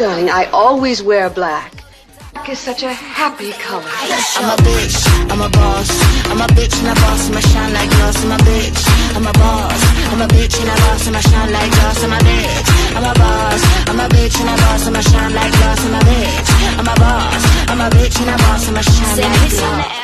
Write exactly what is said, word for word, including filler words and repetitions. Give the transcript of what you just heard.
darling, I always wear black. Black is such a happy color. I'm a bitch, I'm a boss. I'm a bitch and a boss, I'ma shine like glass. I'm a bitch, I'm a boss. I'm a bitch and a boss, I'ma shine like glass. I'm a bitch, I'm a boss. I'm a bitch and a boss, I'ma shine like glass. I'm a bitch, I'm a boss. I'm a bitch and a boss, I'ma shine like glass.